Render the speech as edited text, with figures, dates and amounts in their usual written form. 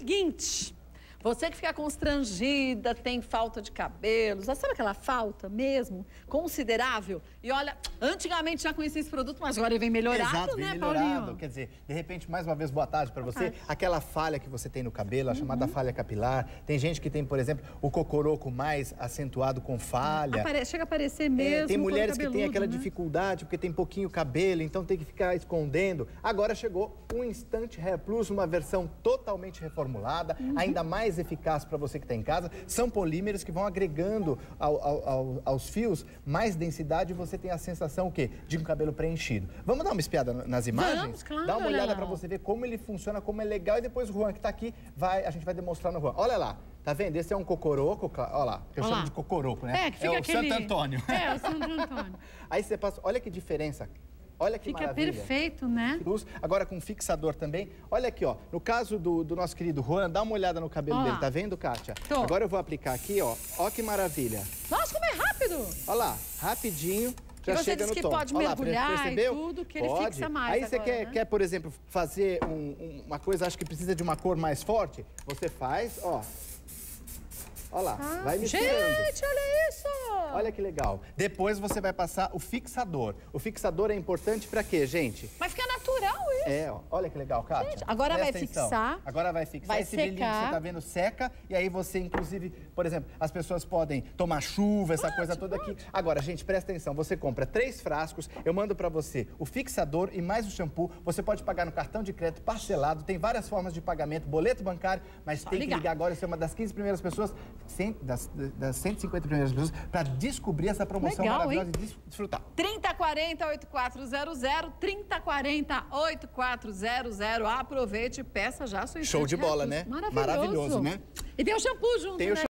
seguinte, você que fica constrangida, tem falta de cabelos, sabe aquela falta mesmo, considerável? E olha, antigamente já conhecia esse produto, mas agora ele vem melhorado, exato, vem né, melhorado. Paulinho? Quer dizer, de repente, mais uma vez, boa tarde para você. Aquela falha que você tem no cabelo, a chamada falha capilar. Tem gente que tem, por exemplo, o cocoroco mais acentuado com falha. Chega a aparecer mesmo. Tem mulheres que têm cabeludo, aquela né? dificuldade porque tem pouquinho cabelo, então tem que ficar escondendo. Agora chegou um Instant Hair Plus, uma versão totalmente reformulada, ainda mais eficaz para você que está em casa. São polímeros que vão agregando aos fios mais densidade e você tem a sensação o quê? De um cabelo preenchido. Vamos dar uma espiada nas imagens? Vamos, claro. Dá uma olhada para você ver como ele funciona, como é legal. E depois o Juan que está aqui, a gente vai demonstrar no Juan. Olha lá. Tá vendo? Esse é um cocoroco, olha lá, eu chamo de cocoroco, né? Que fica o Santo Antônio. É, o Santo Antônio. Aí você passa, olha que diferença, olha que maravilha. Fica perfeito, né? Agora com fixador também. Olha aqui, ó, no caso do nosso querido Juan, dá uma olhada no cabelo dele, tá vendo, Kátia? Tô. Agora eu vou aplicar aqui, ó que maravilha. Nossa, como é rápido! Olha lá, rapidinho. Já você chega disse no que tom. pode Olha lá, mergulhar percebeu? e tudo, que ele pode. fixa mais. Aí você agora, quer, por exemplo, fazer uma coisa, acho que precisa de uma cor mais forte, você faz, ó. Olha lá, vai misturando. Gente, olha isso! Olha que legal. Depois você vai passar o fixador. O fixador é importante pra quê, gente? Mas fica natural isso. É, ó. Olha que legal, Kátia. Gente, agora vai fixar. Agora vai fixar. Vai esse brilhinho que secar. você tá vendo seca. E aí você, inclusive, por exemplo, as pessoas podem tomar chuva, essa coisa toda aqui. Agora, gente, presta atenção. Você compra 3 frascos, eu mando pra você o fixador e mais o shampoo. Você pode pagar no cartão de crédito parcelado. Tem várias formas de pagamento, boleto bancário, mas tem que ligar agora. Você é uma das 15 primeiras pessoas, das 150 primeiras pessoas, pra descobrir essa promoção maravilhosa e desfrutar. 3040-8400, 3040-8400. Aproveite e peça já a sua Show de bola, né? Maravilhoso. Maravilhoso, né? E tem o shampoo junto, Tem o né?